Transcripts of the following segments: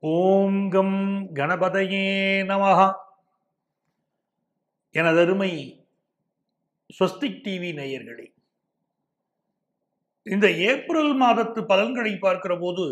ஓம் come கணபதையே நமஹ. எனதருமை Swastik TV நேயர்களே, இந்த ஏப்ரல் மாதத்து பலன்களை பார்க்கிற போது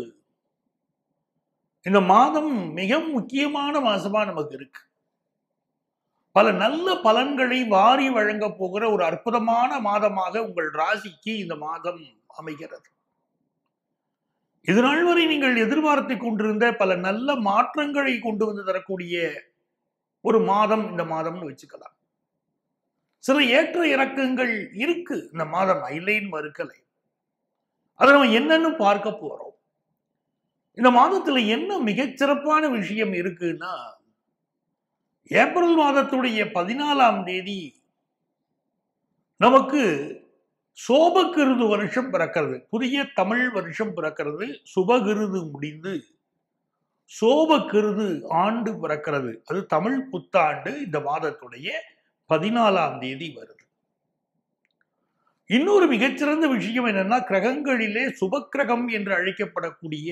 இந்த மாதம் மிக முக்கியமான மாசமா நமக்கு இருக்கு. பல நல்ல பலன்களை வாரி வழங்க போகிற ஒரு அற்புதமான மாதமாக உங்கள் ராசிக்கு இந்த மாதம் அமைகிறது. இதுநாள் வரை நீங்கள் எதிர்பார்த்து கொண்டிருந்த பல நல்ல மாற்றங்களை கொண்டு வந்து தரக்கூடிய ஒரு மாதம் இந்த மாதம்னு வச்சுக்கலாம். சில ஏற்ற இறக்கங்கள் இருக்கு இந்த மாதம், இல்லைன்னு மறுக்கலை. அதை நம்ம என்னன்னு பார்க்க போறோம். இந்த மாதத்துல என்ன மிகச்சிறப்பான விஷயம் இருக்குன்னா, ஏப்ரல் மாதத்துடைய 14ஆம் தேதி நமக்கு சோபகிருது வருஷம் பிறக்கிறது. புதிய தமிழ் வருஷம் பிறக்கிறது. சுபகிருது முடிந்து சோபகிருது ஆண்டு பிறக்கிறது. அது தமிழ் புத்தாண்டு இந்த மாதத்துடைய 14ஆம் தேதி வருது. இன்னொரு மிகச்சிறந்த விஷயம் என்னன்னா, கிரகங்களிலே சுபக்கிரகம் என்று அழைக்கப்படக்கூடிய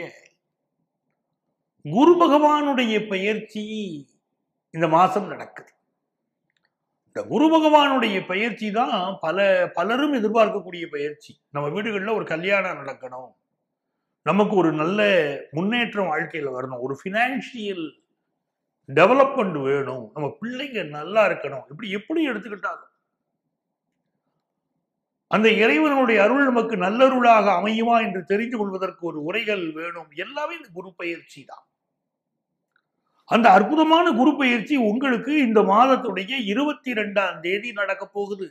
குரு பகவானுடைய பெயர்ச்சி இந்த மாசம் நடக்குது. இந்த குரு பகவானுடைய பயிற்சி தான் பலரும் எதிர்பார்க்கக்கூடிய பயிற்சி. நம்ம வீடுகளில் ஒரு கல்யாணம் நடக்கணும், நமக்கு ஒரு நல்ல முன்னேற்றம் வாழ்க்கையில் வரணும், ஒரு ஃபினான்ஷியல் டெவலப்மெண்ட் வேணும், நம்ம பிள்ளைங்க நல்லா இருக்கணும், எப்படி எடுத்துக்கிட்டாலும் அந்த இறைவனுடைய அருள் நமக்கு நல்லருளாக அமையுமா என்று தெரிந்து கொள்வதற்கு ஒரு உரைகள் வேணும். எல்லாமே இந்த குரு பயிற்சி தான். அந்த அற்புதமான குரு பயிற்சி உங்களுக்கு இந்த மாதத்துடைய 22ஆம் தேதி நடக்க போகுது.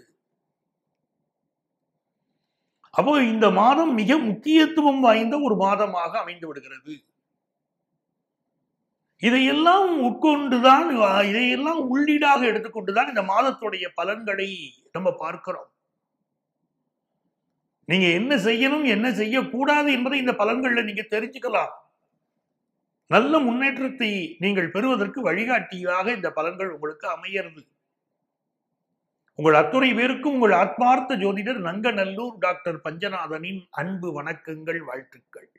அப்போ இந்த மாதம் மிக முக்கியத்துவம் வாய்ந்த ஒரு மாதமாக அமைந்து விடுகிறது. இதையெல்லாம் உட்கொண்டுதான், இதையெல்லாம் உள்ளீடாக எடுத்துக்கொண்டுதான் இந்த மாதத்துடைய பலன்களை நம்ம பார்க்கிறோம். நீங்க என்ன செய்யணும், என்ன செய்யக்கூடாது என்பதை இந்த பலன்கள்ல நீங்க தெரிஞ்சுக்கலாம். நல்ல முன்னேற்றத்தை நீங்கள் பெறுவதற்கு வழிகாட்டியாக இந்த பலன்கள் உங்களுக்கு அமையிறது. உங்கள் அத்துணை பேருக்கும் உங்கள் ஆத்மார்த்த ஜோதிடர் நங்கநல்லூர் டாக்டர் பஞ்சநாதனின் அன்பு வணக்கங்கள், வாழ்த்துக்கள்.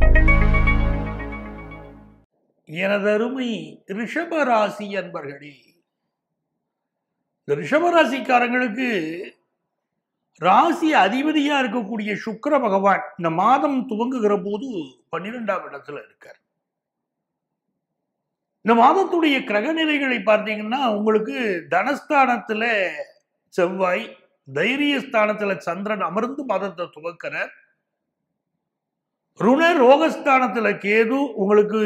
எனதருமை ரிஷபராசி அன்பர்களே, இந்த ரிஷபராசிக்காரங்களுக்கு ராசி அதிபதியா இருக்கக்கூடிய சுக்கிர பகவான் இந்த மாதம் துவங்குகிற போது 12ஆம் இடத்துல இருக்கார். இந்த மாதத்துடைய கிரக நிலைகளை பார்த்தீங்கன்னா, உங்களுக்கு தனஸ்தானத்துல செவ்வாய், தைரியஸ்தானத்துல சந்திரன் அமர்ந்து மாதத்தை துவக்கிறார். ருண ரோகஸ்தானத்துல கேது, உங்களுக்கு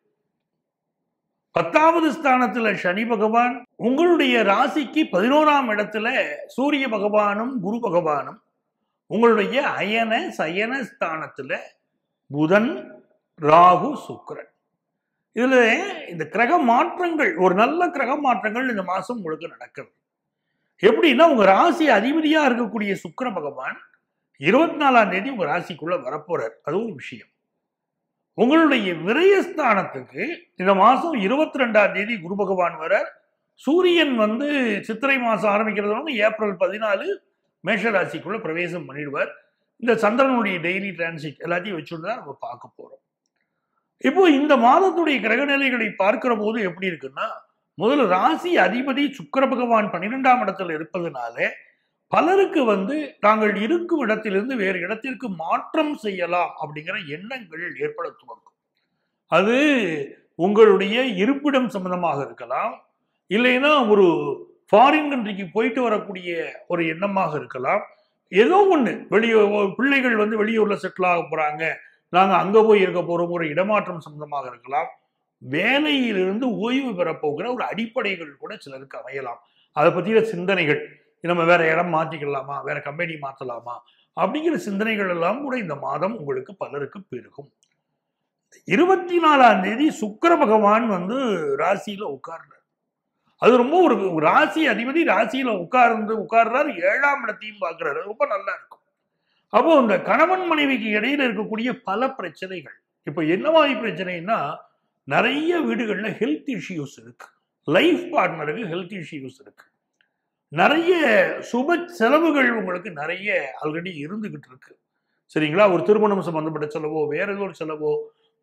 10வது ஸ்தானத்துல சனி பகவான், உங்களுடைய ராசிக்கு 11ஆம் இடத்துல சூரிய பகவானும் குரு பகவானும், உங்களுடைய அயன சயன ஸ்தானத்துல புதன், ராகு, சுக்கிரன். இதுல இந்த கிரக மாற்றங்கள், ஒரு நல்ல கிரக மாற்றங்கள் இந்த மாசம் உங்களுக்கு நடக்குது. எப்படின்னா, உங்க ராசி அதிபதியா இருக்கக்கூடிய சுக்கிர பகவான் 24ஆம் தேதி உங்க ராசிக்குள்ள வரப்போறார். அது ஒரு விஷயம். உங்களுடைய விரயஸ்தானத்துக்கு இந்த மாசம் 22ஆம் தேதி குரு பகவான் வரார். சூரியன் சித்திரை மாசம் ஆரம்பிக்கிறது ஏப்ரல் 14 மேஷ ராசிக்குள்ள பிரவேசம் பண்ணிடுவார். இந்த சந்திரனுடைய டெய்லி டிரான்சிட் எல்லாத்தையும் வச்சுட்டு தான் நம்ம பார்க்க போறோம். இப்போ இந்த மாதத்துடைய கிரகநிலைகளை பார்க்கிற போது எப்படி இருக்குன்னா, முதல்ல ராசி அதிபதி சுக்கிர பகவான் 12ஆம் இடத்துல இருப்பதனால பலருக்கு தாங்கள் இருக்கும் இடத்திலிருந்து வேறு இடத்திற்கு மாற்றம் செய்யலாம் அப்படிங்கிற எண்ணங்கள் ஏற்பட துவங்கும். அது உங்களுடைய இருப்பிடம் சம்பந்தமாக இருக்கலாம், இல்லைன்னா ஒரு ஃபாரின் கண்ட்ரிக்கு போயிட்டு வரக்கூடிய ஒரு எண்ணமாக இருக்கலாம். ஏதோ ஒண்ணு, பிள்ளைகள் வெளியூர்ல செட்டில் ஆக போறாங்க, நாங்க அங்க போய் இருக்க போறோம், ஒரு இடமாற்றம் சம்பந்தமாக இருக்கலாம். வேலையிலிருந்து ஓய்வு பெறப்போகிற ஒரு அடிப்படைகள் கூட சிலருக்கு அமையலாம். அதை பற்றிய சிந்தனைகள், நம்ம வேற இடம் மாற்றிக்கலாமா, வேற கம்பெனி மாற்றலாமா அப்படிங்கிற சிந்தனைகள் எல்லாம் கூட இந்த மாதம் உங்களுக்கு பலருக்கு பெருகும். 24ஆம் தேதி சுக்கிர பகவான் ராசியில உட்கார்றார். அது ரொம்ப ஒரு ராசி அதிபதி ராசியில உட்கார்றாரு, 7ஆம் இடத்தையும் பார்க்கிறாரு. ரொம்ப நல்லா இருக்கும். அப்போ இந்த கணவன் மனைவிக்கு இடையில இருக்கக்கூடிய பல பிரச்சனைகள், இப்ப என்ன மாதிரி பிரச்சனைன்னா, நிறைய வீடுகள்ல ஹெல்த் இஷ்யூஸ் இருக்கு, லைஃப் பார்ட்னருக்கு ஹெல்த் இஷ்யூஸ் இருக்கு, நிறைய சுப செலவுகள் உங்களுக்கு நிறைய ஆல்ரெடி இருந்துகிட்டு இருக்கு. சரிங்களா? ஒரு திருமணம் சம்பந்தப்பட்ட செலவோ, வேற ஏதோ ஒரு செலவோ,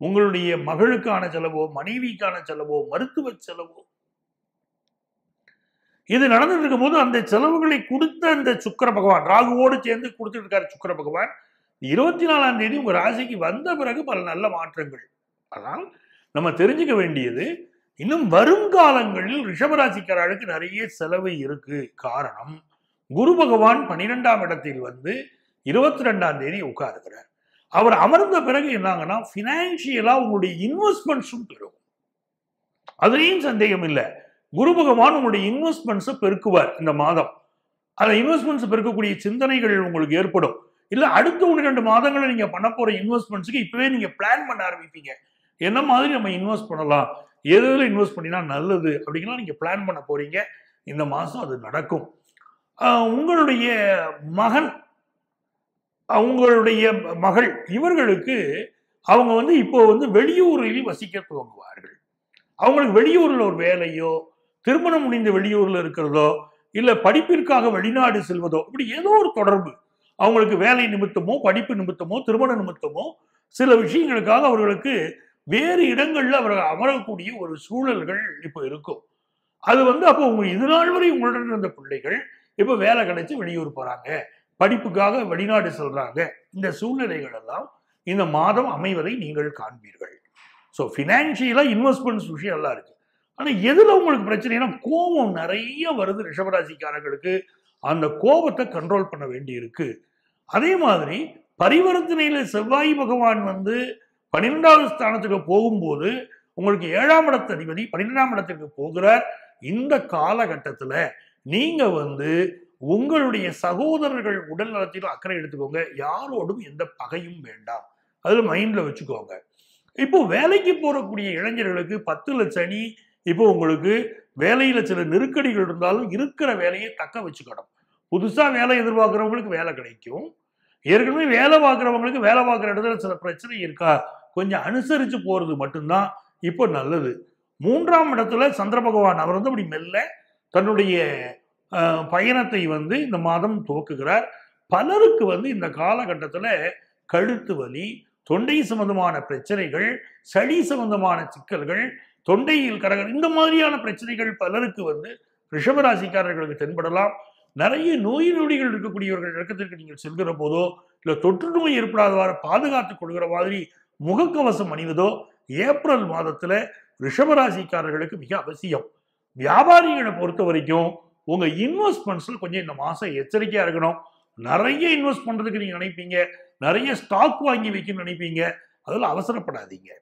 உங்களுடைய மகளுக்கான செலவோ, மனைவிக்கான செலவோ, மருத்துவ செலவோ, இது நடந்துட்டு இருக்கும் போது அந்த செலவுகளை கொடுத்த அந்த சுக்கிர பகவான், ராகுவோடு சேர்ந்து கொடுத்துட்டு இருக்காரு சுக்கிர பகவான், 24ஆம் தேதி உங்க ராசிக்கு வந்த பிறகு பல நல்ல மாற்றங்கள். ஆனால் நம்ம தெரிஞ்சுக்க வேண்டியது, இன்னும் வருங்காலங்களில் ரிஷபராசிக்காரர்களுக்கு நிறைய செலவு இருக்கு. காரணம், குரு பகவான் 12ஆம் இடத்தில் வந்து 22ஆம் தேதி உட்காருகிறார். அவர் அமர்ந்த பிறகு என்னாங்கன்னா, பினான்சியலா உங்களுடைய இன்வெஸ்ட்மெண்ட்ஸும் பெரும். அதுலேயும் சந்தேகம் இல்லை. குரு பகவான் உங்களுடைய இன்வெஸ்ட்மெண்ட்ஸை பெருக்குவார் இந்த மாதம். அந்த இன்வெஸ்ட்மெண்ட்ஸ் பெருக்கக்கூடிய சிந்தனைகள் உங்களுக்கு ஏற்படும். இல்ல அடுத்த 1-2 மாதங்களை நீங்க பண்ண போற இன்வெஸ்ட்மெண்ட்ஸுக்கு இப்பவே நீங்க பிளான் பண்ண ஆரம்பிப்பீங்க. என்ன மாதிரி நம்ம இன்வெஸ்ட் பண்ணலாம், எதுல இன்வெஸ்ட் பண்ணினா நல்லது அப்படிங்கலாம் நீங்க பிளான் பண்ண போறீங்க. இந்த மாசம் அது நடக்கும். உங்களுடைய மகன், உங்களுடைய மகள், இவர்களுக்கு அவங்க வந்து இப்போ வந்து வெளியூரில் வசிக்க துவங்குவார்கள். அவங்களுக்கு வெளியூர்ல ஒரு வேலையோ, திருமணம் முடிந்த வெளியூர்ல இருக்கிறதோ, இல்ல படிப்பிற்காக வெளிநாடு செல்வதோ, இப்படி ஏதோ ஒரு தொடர்பு அவங்களுக்கு வேலை நிமித்தமோ, படிப்பு நிமித்தமோ, திருமண நிமித்தமோ, சில விஷயங்களுக்காக அவர்களுக்கு வேறு இடங்கள்ல அவர்கள் அமரக்கூடிய ஒரு சூழல்கள் இப்போ இருக்கும். அது வந்து அப்போ உங்க இது நாள் வரை உங்களுடன் இருந்த பிள்ளைகள் இப்ப வேலை கிடைச்சு வெளியூர் போறாங்க, படிப்புக்காக வெளிநாடு செல்றாங்க. இந்த சூழ்நிலைகள் எல்லாம் இந்த மாதம் அமைவதை நீங்கள் காண்பீர்கள். ஸோ ஃபினான்ஷியலா இன்வெஸ்ட்மெண்ட்ஸ் விஷயம் எல்லாம் இருக்கு. ஆனா எதுல உங்களுக்கு பிரச்சனைனா, கோபம் நிறைய வருது ரிஷபராசிக்காரர்களுக்கு. அந்த கோபத்தை கண்ட்ரோல் பண்ண வேண்டி இருக்கு. அதே மாதிரி பரிவர்த்தனையில செவ்வாய் பகவான் வந்து 12வது ஸ்தானத்துக்கு போகும்போது உங்களுக்கு 7ஆம் இடத்து அதிபதி 12ஆம் இடத்துக்கு போகிறார். இந்த காலகட்டத்துல நீங்க வந்து உங்களுடைய சகோதரர்கள் உடல் நலத்திலும் அக்கறை எடுத்துக்கோங்க. யாரோடும் எந்த பகையும் வேண்டாம், அதுல மைண்ட்ல வச்சுக்கோங்க. இப்போ வேலைக்கு போறக்கூடிய இளைஞர்களுக்கு 10ல சனி. இப்போ உங்களுக்கு வேலையில சில நெருக்கடிகள் இருந்தாலும் இருக்கிற வேலையை தக்க வச்சுக்கணும். புதுசா வேலை எதிர்பார்க்கிறவங்களுக்கு வேலை கிடைக்கும். ஏற்கனவே வேலை பார்க்கிறவங்களுக்கு வேலை பார்க்குற இடத்துல சில பிரச்சனை இருக்கா, கொஞ்சம் அனுசரிச்சு போறது மட்டும்தான் இப்போ நல்லது. 3ஆம் இடத்துல சந்திர பகவான் அவர் வந்து அப்படி மெல்ல தன்னுடைய பயணத்தை வந்து இந்த மாதம் துவக்குகிறார். பலருக்கு வந்து இந்த காலகட்டத்துல கழுத்து வலி, தொண்டை சம்பந்தமான பிரச்சனைகள், சளி சம்பந்தமான சிக்கல்கள், தொண்டையில் கரகர், இந்த மாதிரியான பிரச்சனைகள் பலருக்கு வந்து ரிஷபராசிக்காரர்களுக்கு தென்படலாம். நிறைய நோய் நொடிகள் இருக்கக்கூடியவர்கள் இடத்திற்கு நீங்கள் செல்கிற போதோ, இல்ல தொற்று நோய் ஏற்படாதவாறு பாதுகாத்துக் கொள்கிற மாதிரி முகக்கவசம் அணிவதோ ஏப்ரல் மாதத்துல ரிஷபராசிக்காரர்களுக்கு மிக அவசியம். வியாபாரிகளை பொறுத்த வரைக்கும் உங்க இன்வெஸ்ட்மெண்ட்ஸ்ல கொஞ்சம் இந்த மாசம் எச்சரிக்கையா இருக்கணும். நிறைய இன்வெஸ்ட் பண்றதுக்கு நீங்க நினைப்பீங்க, நிறைய ஸ்டாக் வாங்கி வைக்கணும்னு நினைப்பீங்க. அதில் அவசரப்படாதீங்க.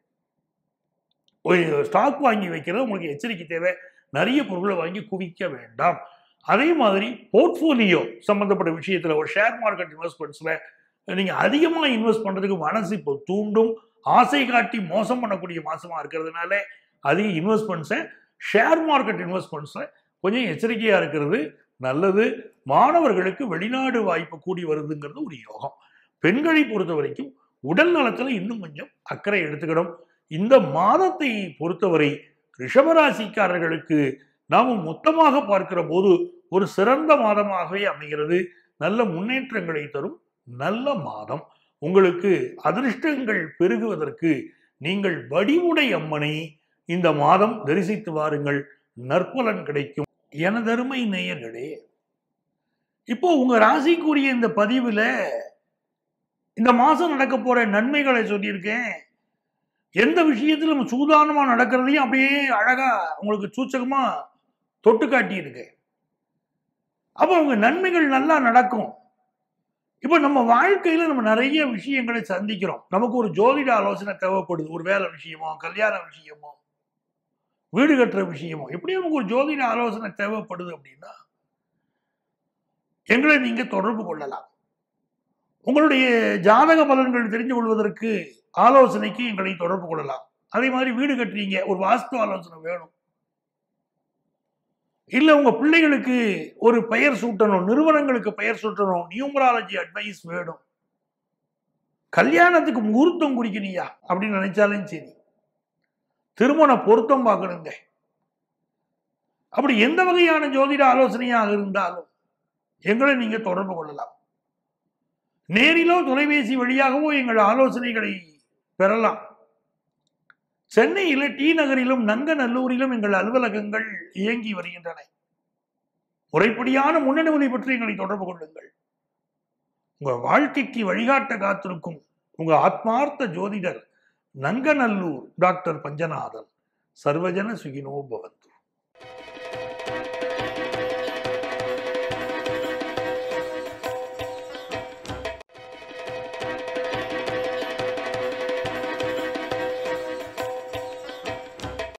ஸ்டாக் வாங்கி வைக்கிறது உங்களுக்கு எச்சரிக்கை தேவை. நிறைய பொருட்களை வாங்கி குவிக்க வேண்டாம். அதே மாதிரி போர்ட்போலியோ சம்பந்தப்பட்ட விஷயத்துல ஒரு ஷேர் மார்க்கெட் இன்வெஸ்ட்மெண்ட்ஸ்ல நீங்க அதிகமா இன்வெஸ்ட் பண்றதுக்கு மனசு இப்போ தூண்டும். ஆசை காட்டி மோசம் பண்ணக்கூடிய மாசமா இருக்கிறதுனால அதிக இன்வெஸ்ட்மெண்ட்ஸை ஷேர் மார்க்கெட் இன்வெஸ்ட்மெண்ட்ஸ்ல கொஞ்சம் எச்சரிக்கையா இருக்கிறது நல்லது. மாணவர்களுக்கு வெளிநாடு வாய்ப்பு கூடி வருதுங்கிறது ஒரு யோகம். பெண்களை பொறுத்த வரைக்கும் உடல் நலத்துல இன்னும் கொஞ்சம் அக்கறை எடுத்துக்கணும். இந்த மாதத்தை பொறுத்தவரை ரிஷபராசிக்காரர்களுக்கு நாம மொத்தமாக பார்க்கிற போது ஒரு சிறந்த மாதமாகவே அமைகிறது. நல்ல முன்னேற்றங்களை தரும் நல்ல மாதம். உங்களுக்கு அதிர்ஷ்டங்கள் பெருகுவதற்கு நீங்கள் வடிவுடை அம்மனை இந்த மாதம் தரிசித்து வாருங்கள், நற்பலன் கிடைக்கும். எனதருமை நேயர்களே, இப்போ உங்க ராசிக்குரிய இந்த பதிவுல இந்த மாசம் நடக்க போற நன்மைகளை சொல்லியிருக்கேன். எந்த விஷயத்துல நம்ம சூதானமா நடக்கிறதையும் அப்படியே அழகா உங்களுக்கு சூச்சகமா தொட்டு காட்டியிருக்கேன். அப்ப உங்க நன்மைகள் நல்லா நடக்கும். இப்ப நம்ம வாழ்க்கையில நம்ம நிறைய விஷயங்களை சந்திக்கிறோம். நமக்கு ஒரு ஜோதிட ஆலோசனை தேவைப்படுது. ஒரு வேலை விஷயமோ, கல்யாண விஷயமோ, வீடு கட்டுற விஷயமோ, எப்படி நமக்கு ஒரு ஜோதிட ஆலோசனை தேவைப்படுது அப்படின்னா எங்களை நீங்க தொடர்பு கொள்ளலாம். உங்களுடைய ஜாதக பலன்கள் தெரிந்து கொள்வதற்கு ஆலோசனைக்கு எங்களை தொடர்பு கொள்ளலாம். அதே மாதிரி வீடு கட்டுறீங்க, ஒரு வாஸ்து ஆலோசனை வேணும், இல்ல உங்க பிள்ளைகளுக்கு ஒரு பெயர் சூட்டணும், நிறுவனங்களுக்கு பெயர் சூட்டணும், நியூமராலஜி அட்வைஸ் வேணும், கல்யாணத்துக்கு முகூர்த்தம் குறிக்கணியா அப்படின்னு நினைச்சாலும் சரி, திருமண பொருத்தம் பார்க்கணுங்க, அப்படி எந்த வகையான ஜோதிட ஆலோசனையாக இருந்தாலும் எங்களை நீங்க தொடர்பு கொள்ளலாம். நேரிலோ தொலைபேசி வழியாகவோ எங்கள் ஆலோசனைகளை பெறலாம். சென்னையில டி நகரிலும் நங்கநல்லூரிலும் எங்கள் அலுவலகங்கள் இயங்கி வருகின்றன. முறைப்படியான முன்னனுமதி பற்றி எங்களை தொடர்பு கொள்ளுங்கள். உங்க வாழ்க்கைக்கு வழிகாட்ட காத்திருக்கும் உங்க ஆத்மார்த்த ஜோதிடர் நங்கநல்லூர் டாக்டர் பஞ்சநாதன். சர்வஜன சுகினோ பவந்து.